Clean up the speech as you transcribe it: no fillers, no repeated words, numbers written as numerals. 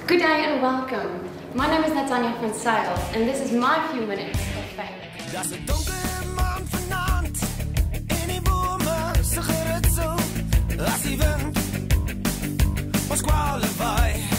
Good day and welcome. My name is Natanja van Zyl and this is my few minutes of fame. Daar's 'n donkere maan vanaand en die bome se geritsel as die wind ons kwale waai.